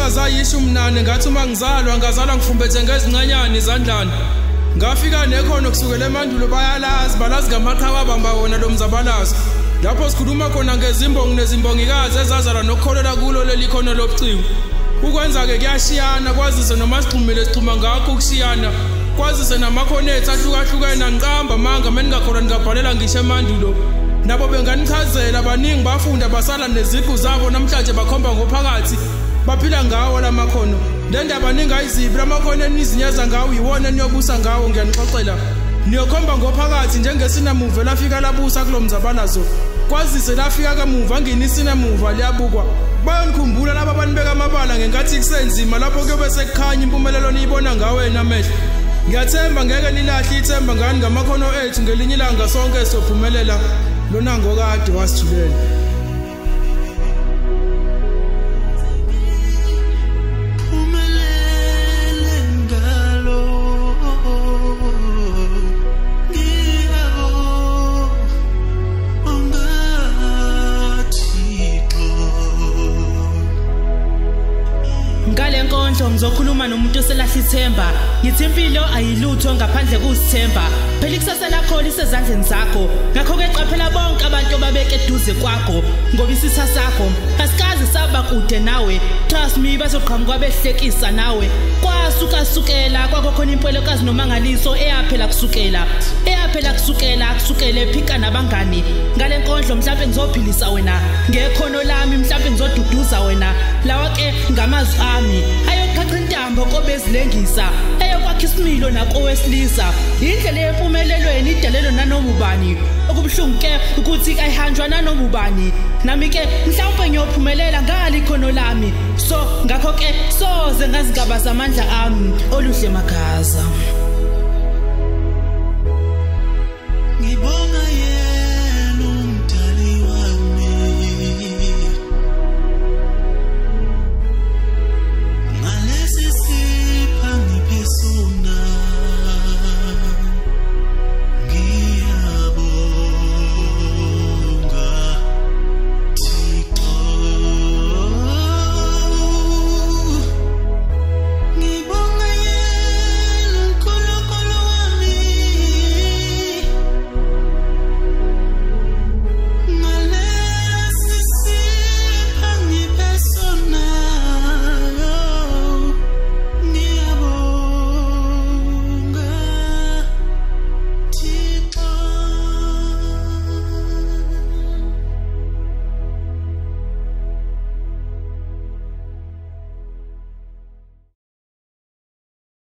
Ngineminyaka zayisho umnane ngathi uma ngazalwa ngifumbethe ngezincanyane izandlana. Ngafika nekhono kusukela emandulo balazi ngamaqhawe abamba wona lo mzabalazo. Lapho sikhuluma khona ngezimbongi nezimbongikazi ezazala nokukholela kulo leli khono lobuciko. Ukwenza ke kuyashiyana kwazise noma sixhumile sixhuma ngakho ukushiyana. Kwazise namakhono ethu ahlukahlukene ngiqamba manga meningakhola ngabhalela ngisho emandulo. Nabo benganichazela abaningi bafunda basala neziqu zabo namhlanje bakhomba ngophakathi baphila ngawo lamakhono. Le ndaba ningayizibi lamakhono enizinyeza ngawo yiwona niyobusa ngawo ngiyanixoxela. Niyokhomba ngophakathi njengesinamuva lafika labusa kulomzabalazo. Kwazise lafika kamuva nginisinamuva liyabukwa. Bayonikhumbula laba abanibeka amabala ngenkathi kusenzima lapho kuyobe sekukhanya impumelelo niyibona ngawe namehlo. Ngiyathemba ngeke nilahle ithemba ngani ngamakhono ethu ngelinye ilanga sonke siyophumelela. Lona ngokade wasithulela. Ngale nkondlo ngizokhuluma nomuntu oselahla ithemba. Ngithi impilo ayilutho ngaphandle kusithemba. Phela ikusasa lakho lisezandleni zakho. Ngakho ke qaphela bonke abantu babeke eduze kwakho ngoba isitha sakho asikaze saba kude nawe. Trust me bazoqhamuka behlekisa nawe. Kwasukela kwakho khona impelokazi nomangaliso eyaphela kusukela kusukela ephika nabangani. Ngale nkondlo mhlawumbe ngizophilisa wena ngekhono lami, mhlawumbe ngizoduduza wena lawa ke ngamazwi ami ayoqhaqa intambo kobezilengisa ayokwakha isimilo nakowesilisa. Indlela yempumelelweni idalelo nanoma ubani okubuhlungu ke ukuthi ayihanjwa nanoma ubani. Nami ke mhlawumbe ngiyophumelela ngale ikhono lami, so ngakho ke soze ngazigaba zamandla ami oluhle Makhaza.